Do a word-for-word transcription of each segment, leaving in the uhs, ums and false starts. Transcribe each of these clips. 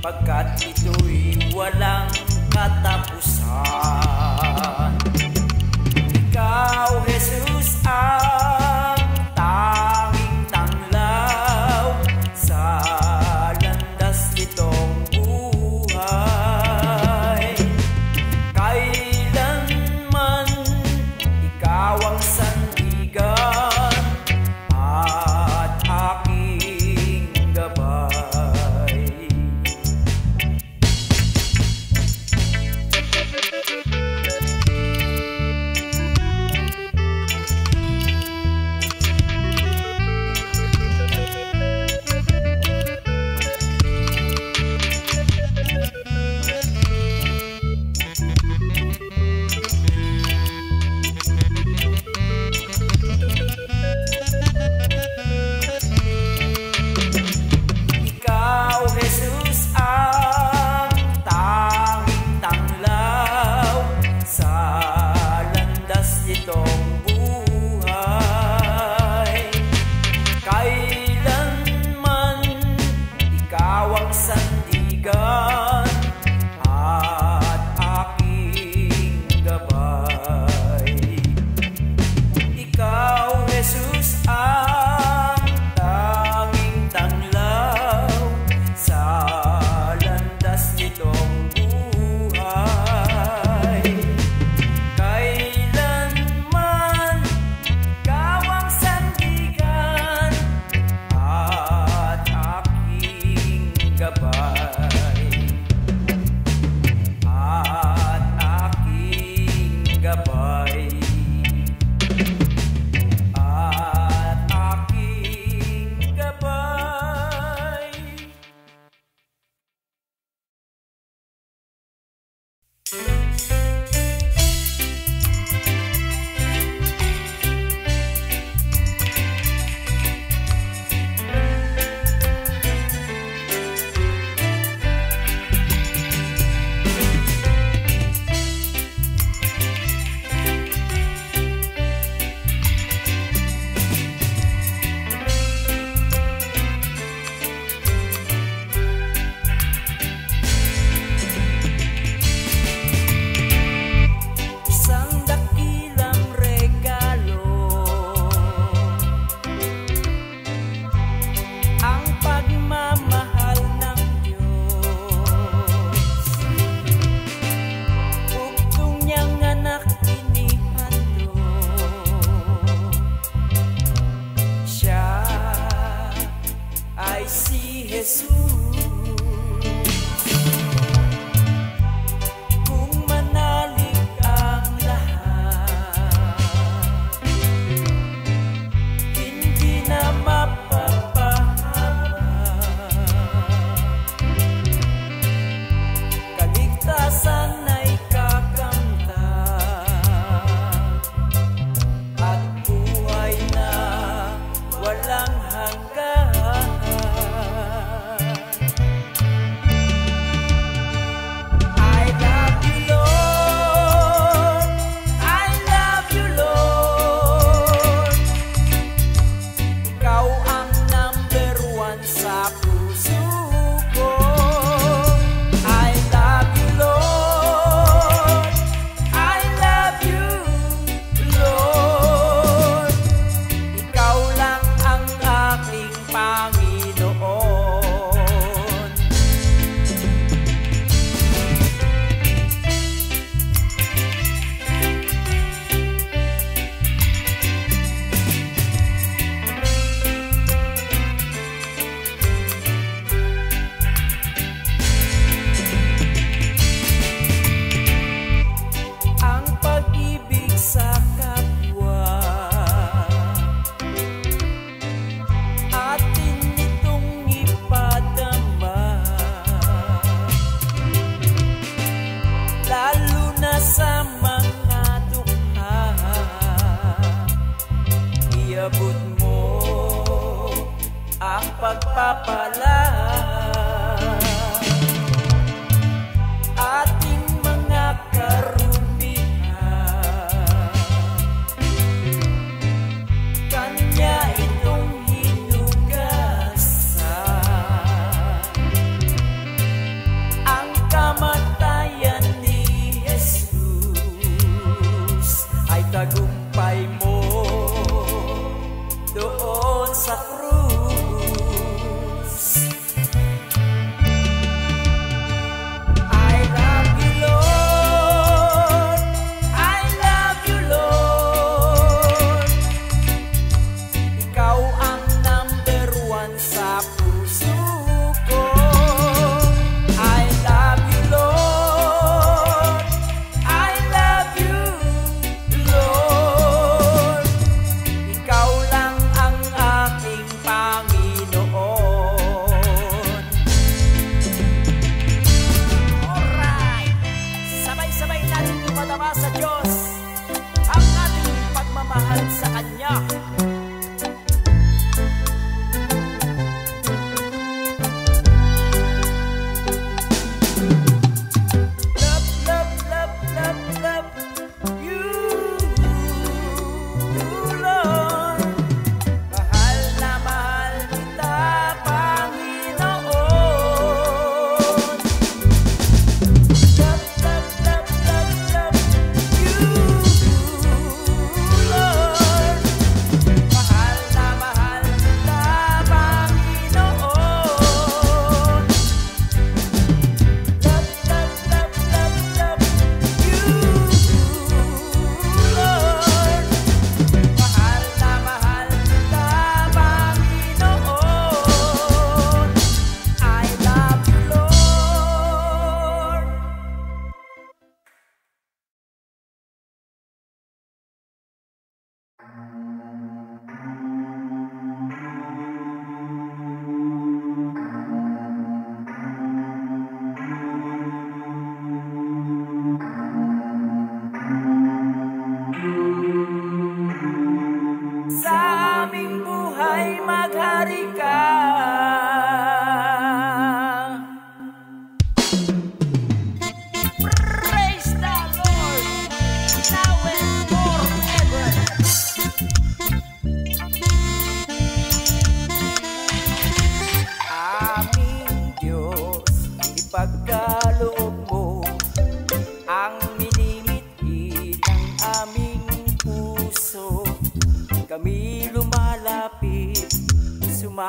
pagkat ito'y walang katapusan. Ikaw, Jesus, ang tanging tanglaw sa landas nitong buhay. Kailanman ikaw ang sandigan at aking gabay.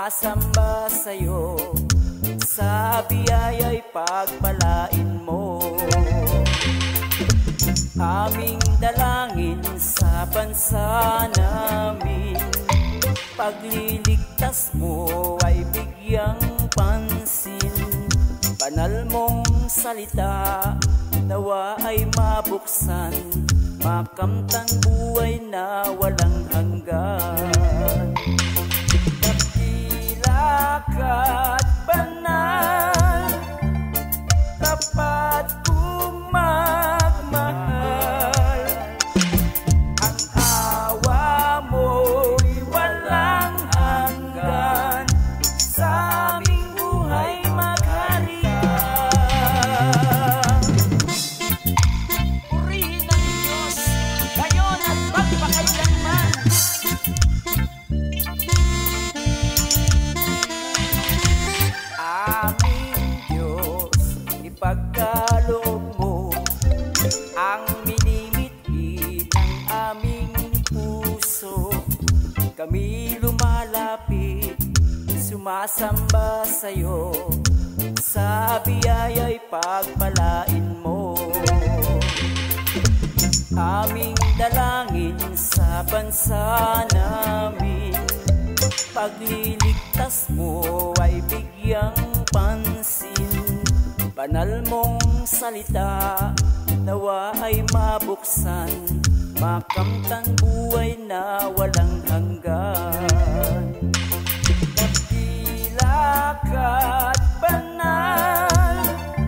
sumasamba sa'yo, sa biyaya'y pagpalain mo. Aming dalangin sa bansa namin, pagliligtas mo ay bigyang pansin. Banal mong salita, nawa ay mabuksan, makamtang buhay na walang hanggan. Dakila ka't banal, tapat kong magmahal. Ang awa mo'y walang hanggan, sa aming buhay maghari ka. Purihin ang Diyos ngayon at magpakailanman. Aming Diyos, ipagkaloob mo ang minimit-in ng aming puso. Kami lumalapit, sumasamba sa'yo, sa biyaya'y pagpalain mo. Aming dalangin sa bansa namin, pagliligtas mo ay bigyang pansin. Banal mong salita, nawa ay mabuksan, makamtang buhay na walang hanggan. Dakila ka't banal,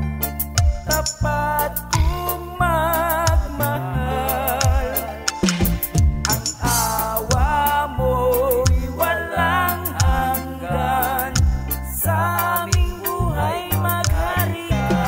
tapat kong magmahal. Ang awa mo'y walang hanggan, sa aming buhay maghari ka.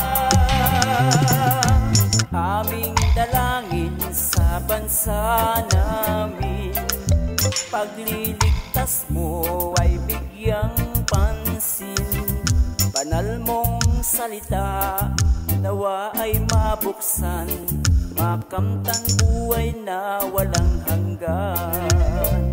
Aming dalangin sa bansa namin, pagliligtas mo ay bigyang pansin. Banal mong salita, nawa ay mabuksan, makamtang buhay na walang hanggan.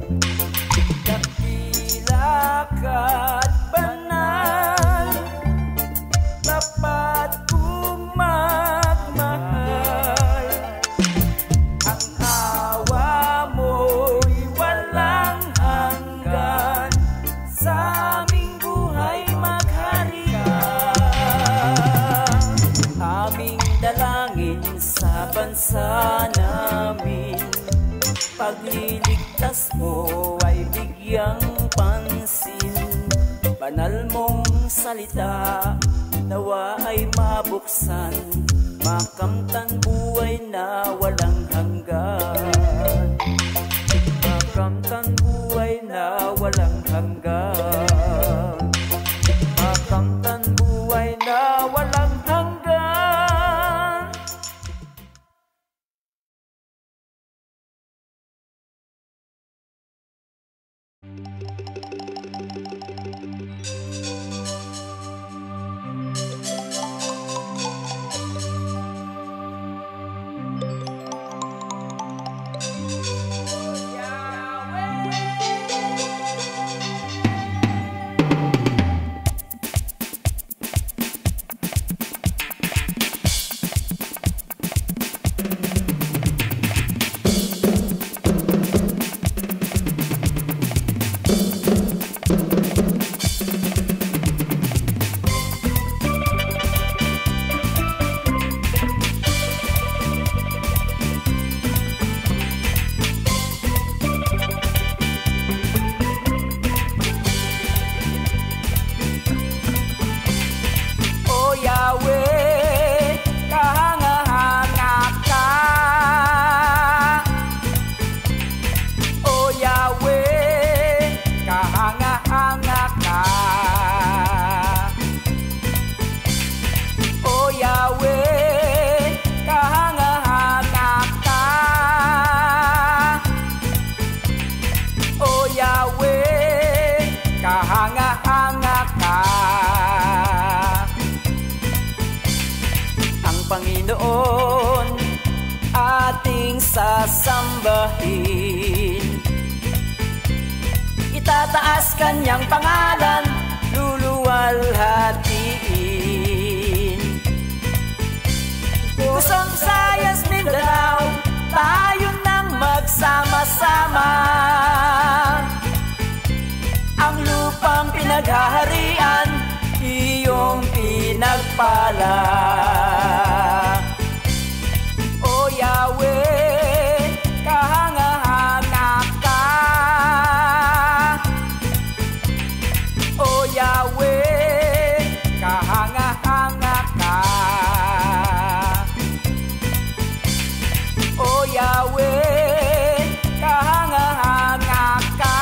Dakila ka't banal, tapat kong magmahal. Ang awa mo'y walang hanggan, sa aming buhay maghari ka. Aming dalangin sa bansa namin, pagliligtas mo ay bigyang pansin. Banal mong salita, nawa ay mabuksan, makamtang buhay na walang hanggan. Makamtang buhay na walang hanggan. Makamtang buhay na walang hanggan. Panginoon ating sasambahin. itataas kanyang pangalan, luluwalhatiin. Luzon, Visayas, Mindanao, tayo nang magsama-sama. Ang lupang pinaghaharian, iyong pinagpala. O Yahweh, kahanga-hanga ka. O Yahweh, kahanga-hanga ka. O Yahweh, kahanga-hanga ka.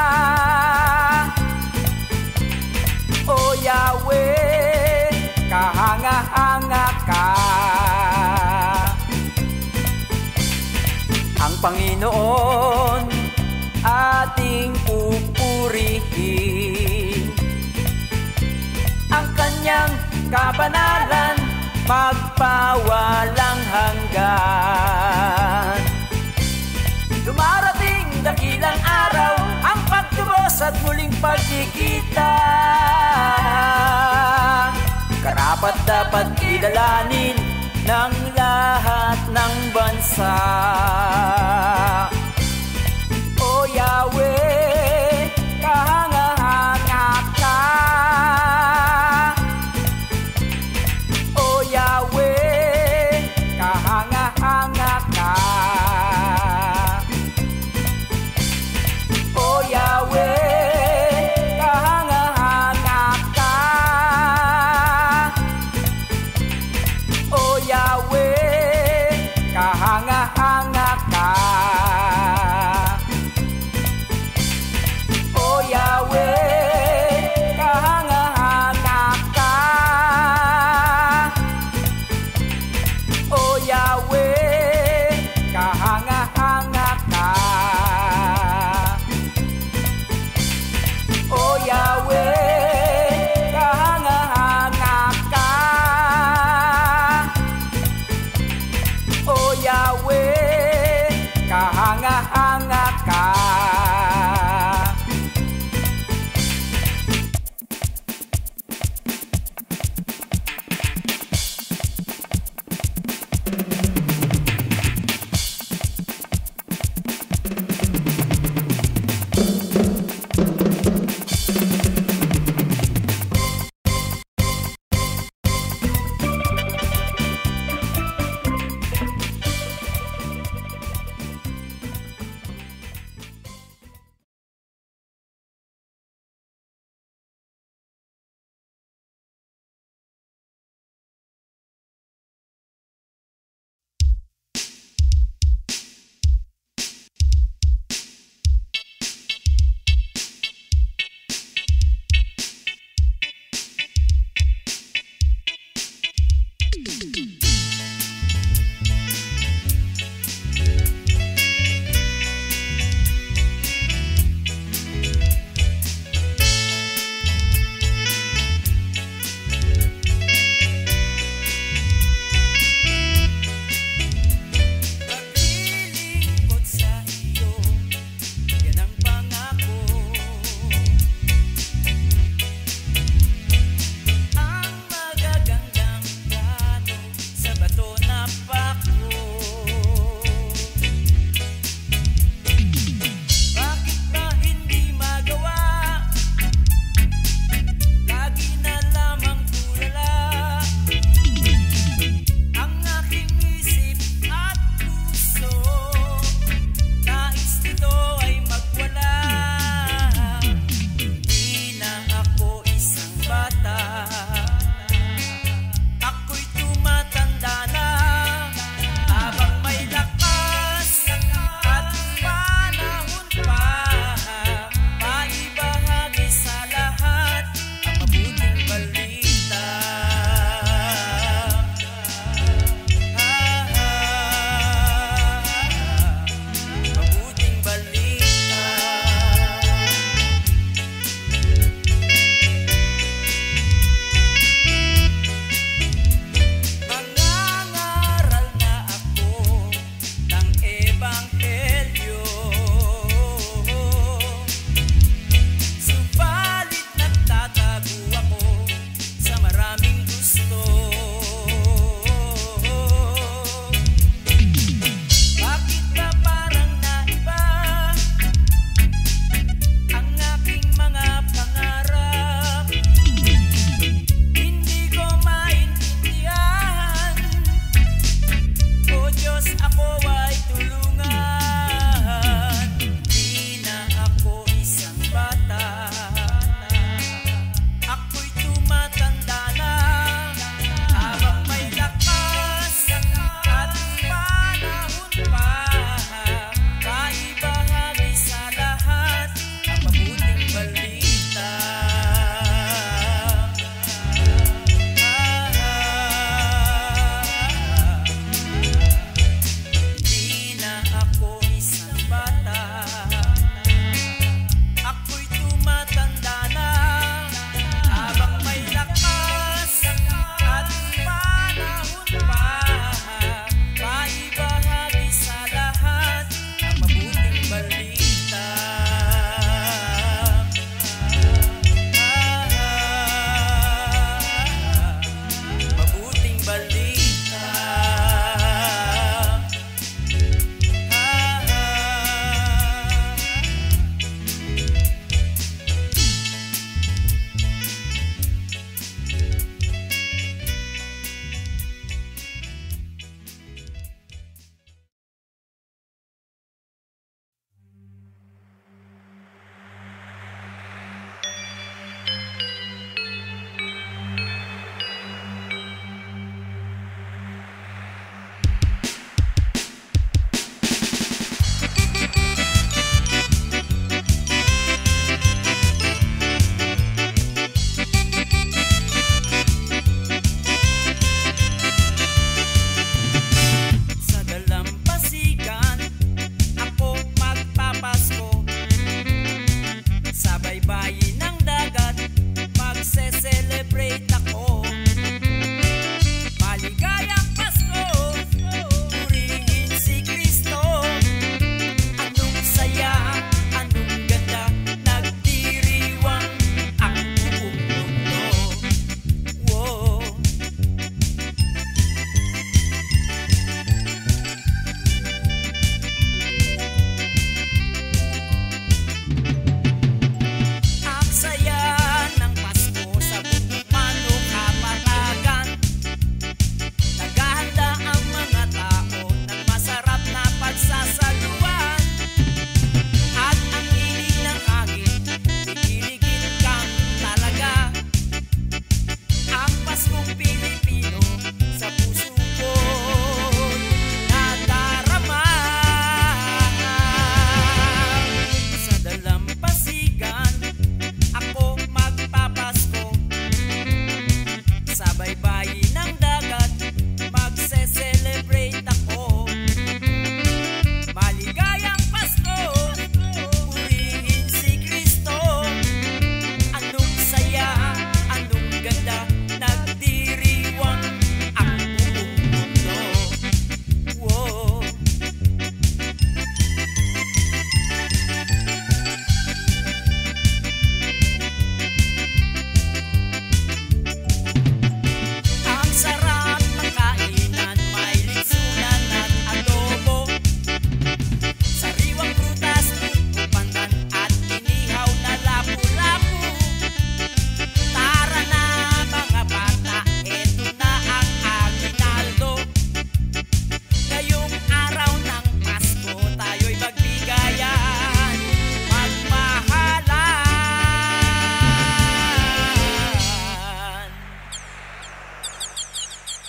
O Yahweh, kahanga-hanga ka. Ang Panginoon ating pupurihin, ang kanyang kabanalan magpawalang hanggan. Dumarating dakilang araw, ang pagtubos at muling pagkikita. Karapat dapat kilalanin ng lahat ng bansa. O Yahweh, kahanga-hanga ka. O Yahweh, kahanga-hanga ka. O Yahweh, kahanga-hanga ka. O Yahweh, kahanga-hanga ka.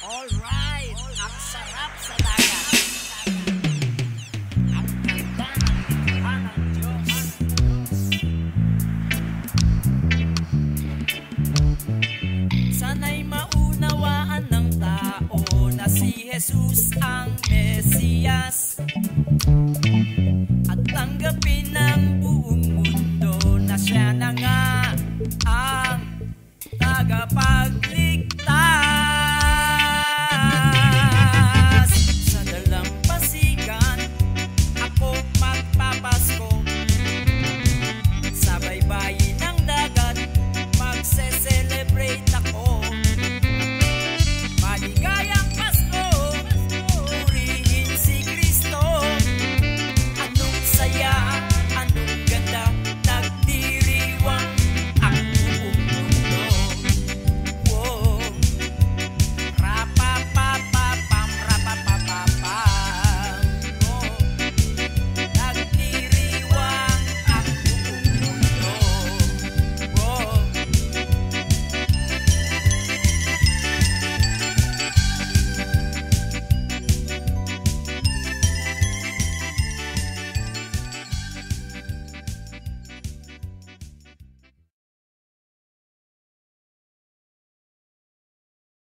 Alright, ang sarap sa dagat. Ang ganda ng mukha ng Diyos. Sana'y maunawaan ng tao na si Jesus ang Mesiyas.